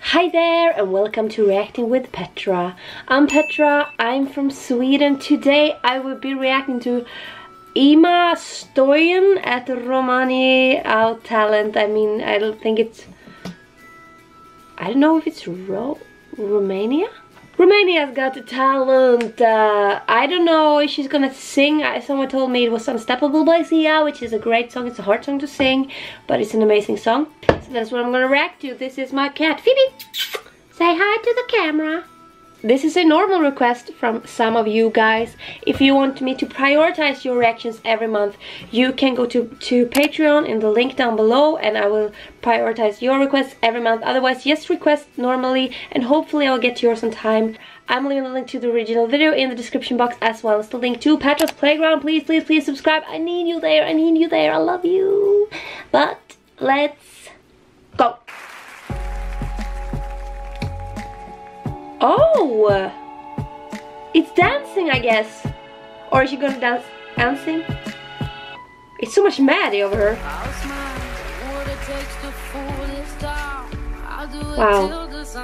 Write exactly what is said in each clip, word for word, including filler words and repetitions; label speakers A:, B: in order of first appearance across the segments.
A: Hi there and welcome to Reacting with Petra. I'm Petra, I'm from Sweden. Today I will be reacting to Ema Stoian at Romanii Out Talent. I mean, I don't think it's... I don't know if it's Ro Romania? Romania's Got Talent. Uh, I don't know if she's gonna sing. Someone told me it was Unstoppable by Sia, which is a great song. It's a hard song to sing, but it's an amazing song. So that's what I'm gonna react to. This is my cat, Phoebe. Say hi to the camera. This is a normal request from some of you guys. If you want me to prioritize your reactions every month, you can go to, to Patreon in the link down below and I will prioritize your requests every month. Otherwise, just request normally and hopefully I'll get to yours on time. I'm leaving a link to the original video in the description box as well as the link to Petra's Playground. Please, please, please subscribe. I need you there. I need you there. I love you. But let's go. Oh, it's dancing, I guess. Or is she gonna dance dancing? It's so much Maddie over her. Wow.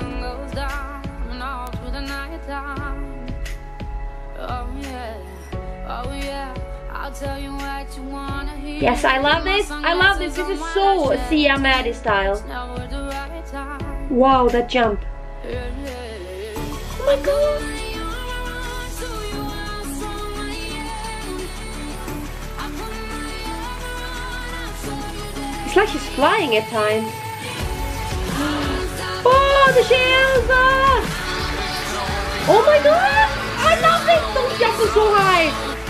A: Yes, I love this. I love this. This is so Sia Maddie style. Wow, that jump. Oh my god! It's like she's flying at times. Oh, the shields! Oh my god! I love this! Don't jump so high!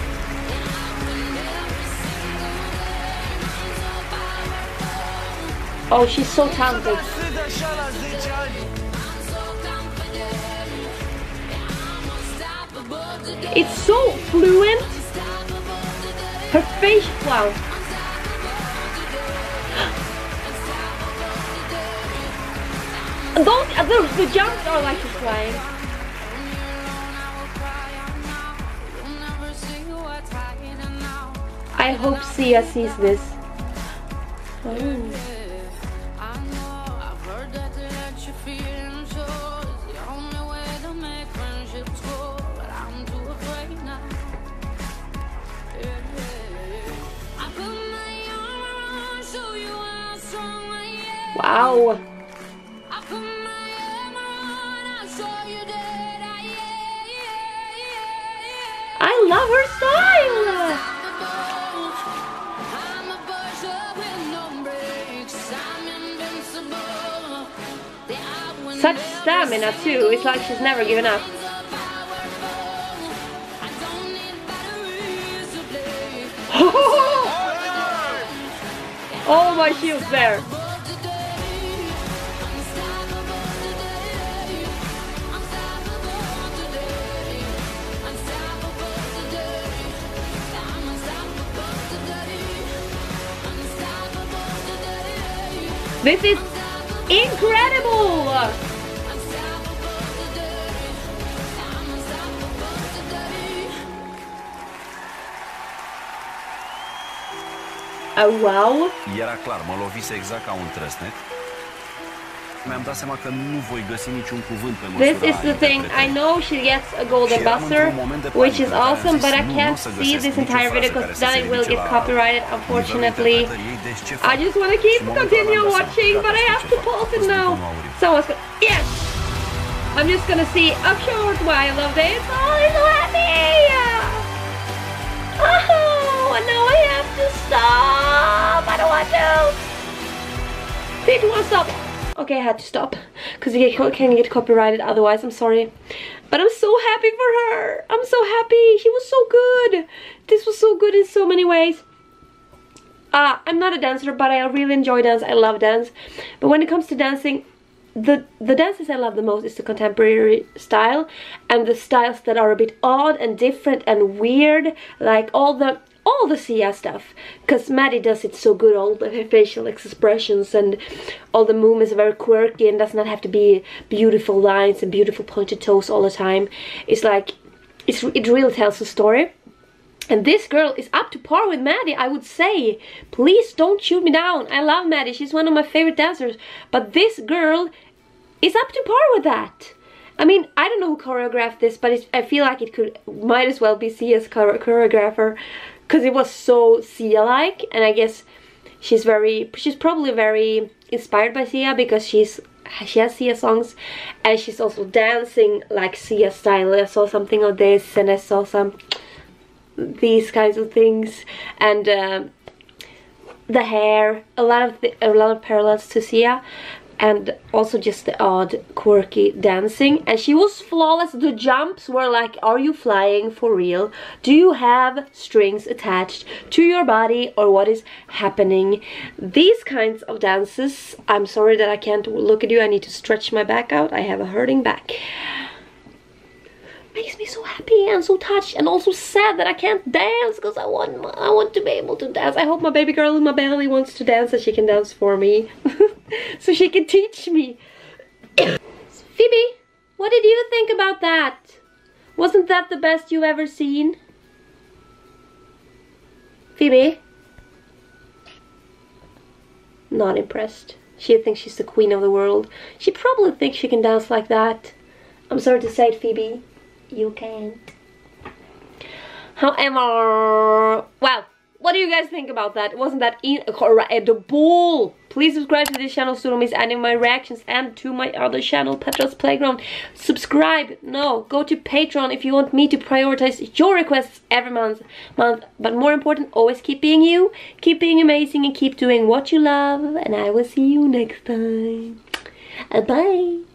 A: Oh, she's so talented. It's so fluent. Her face, wow. Those, the, the jumps are like she's flying. I hope Sia sees this. Oh. Wow. I love her style. Such stamina too. It's like she's never given up. Oh, my shield's there. This is incredible! Oh, wow!
B: Era clar, mă lovise exact ca un trăsnet. Mi-am dat seama că nu voi găsi niciun cuvânt pe măsura.
A: This is the thing. I know she gets a golden buzzer, which is awesome, but I can't see this entire video because then it will get copyrighted, unfortunately. I just want to keep continue watching, but I have to pause it now. Someone's gonna... Yes! I'm just gonna see a short while of this. Oh, I'm so happy! Oh, and now I have to stop. I don't want to. Please don't want to stop. Okay, I had to stop because it can get copyrighted otherwise. I'm sorry, but I'm so happy for her. I'm so happy. She was so good. This was so good in so many ways. Uh, I'm not a dancer, but I really enjoy dance. I love dance. But when it comes to dancing, the the dances I love the most is the contemporary style and the styles that are a bit odd and different and weird, like all the all the Sia stuff, because Maddie does it so good, all the facial expressions and all the movements are very quirky and does not have to be beautiful lines and beautiful pointed toes all the time. It's like, it's, it really tells a story. And this girl is up to par with Maddie, I would say. Please don't shoot me down. I love Maddie. She's one of my favorite dancers. But this girl is up to par with that. I mean, I don't know who choreographed this, but it's, I feel like it could, might as well be Sia's chore choreographer, because it was so Sia-like, and I guess she's very, she's probably very inspired by Sia, because she's, she has Sia songs, and she's also dancing like Sia style. I saw something of this, and I saw some, these kinds of things, and uh, the hair, a lot of, the, a lot of parallels to Sia. And also just the odd, quirky dancing. And she was flawless. The jumps were like, are you flying for real? Do you have strings attached to your body, or what is happening? These kinds of dances, I'm sorry that I can't look at you. I need to stretch my back out. I have a hurting back. Makes me so happy and so touched, and also sad that I can't dance, because I want I want to be able to dance. I hope my baby girl in my belly wants to dance, and she can dance for me. So she can teach me. Phoebe, what did you think about that? Wasn't that the best you've ever seen? Phoebe? Not impressed. She thinks she's the queen of the world. She probably thinks she can dance like that. I'm sorry to say it, Phoebe. You can't. However, well, what do you guys think about that? Wasn't that incredible? Please subscribe to this channel so you don't miss any of my reactions, and to my other channel, Petra's Playground. Subscribe. No, go to Patreon if you want me to prioritize your requests every month. month. But more important, always keep being you, keep being amazing, and keep doing what you love. And I will see you next time. Bye.